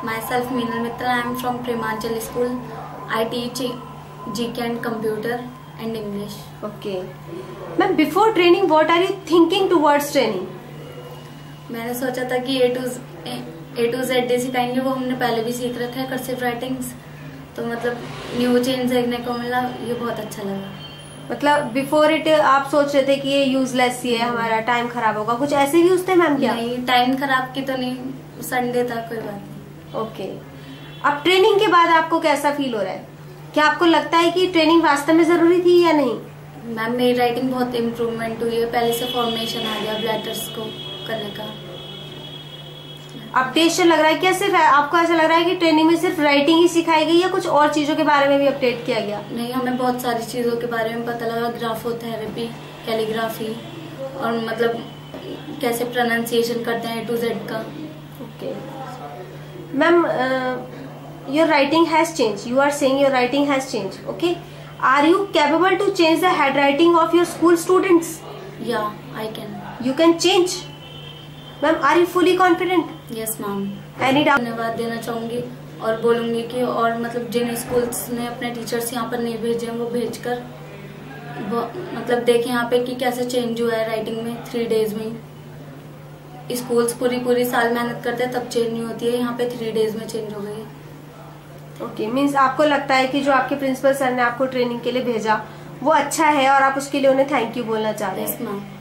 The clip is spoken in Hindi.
Myself Meenal Mitra. I am from Premanchal School. I teach GK and Computer and English. Okay. Ma'am, before training, what are you thinking towards training? मैंने सोचा था कि A to Z सिखाएंगे, वो हमने पहले भी सीख रखा है कर्सिव राइटिंग्स, तो मतलब न्यू चेंज देखने को मिला, ये बहुत अच्छा लगा। मतलब बिफोर इट आप सोच रहे थे कि ये यूजलेस ही है, हमारा टाइम खराब होगा, कुछ ऐसे व्यूज थे मैम क्या? नहीं, टाइम खराब की तो नहीं, संडे था, कोई बात नहीं। ओके। अब ट्रेनिंग के बाद आपको कैसा फील हो रहा है? क्या आपको लगता है कि ट्रेनिंग वास्तव में जरूरी थी या नहीं? मैम, मेरी राइटिंग बहुत इम्प्रूवमेंट हुई है, पहले से फॉर्मेशन आ गया लेटर्स को करने का। अपडेशन लग रहा है क्या? सिर्फ आपको ऐसा लग रहा है कि ट्रेनिंग में सिर्फ राइटिंग ही सिखाई गई या कुछ और चीजों के बारे में भी अपडेट किया गया? नहीं, हमें बहुत सारी चीजों के बारे में पता लगा, ग्राफोथेरेपी, कैलीग्राफी, और मतलब कैसे प्रोनाउंसिएशन करते हैं A to Z का। Okay ma'am, your writing has changed. You are saying your writing has changed. Okay. Are you capable to change the handwriting of your school students? Yeah, I can. You can change. Ma'am, are you fully confident? Yes, ma'am. Any doubt? धन्यवाद देना चाहूंगी और बोलूंगी कि और मतलब जिन स्कूल्स ने अपने टीचर्स यहाँ पर नहीं भेजे हैं, वो भेजकर मतलब देखें यहाँ पे कि कैसे चेंज हुआ है राइटिंग में 3 days में। स्कूल्स पूरी साल मेहनत करते हैं तब चेंज नहीं होती है, यहाँ पे 3 days में चेंज हो गई है। ओके, मीन्स आपको लगता है कि जो आपके प्रिंसिपल सर ने आपको ट्रेनिंग के लिए भेजा वो अच्छा है और आप उसके लिए उन्हें थैंक यू बोलना चाह रहे हैं? Yes ma'am.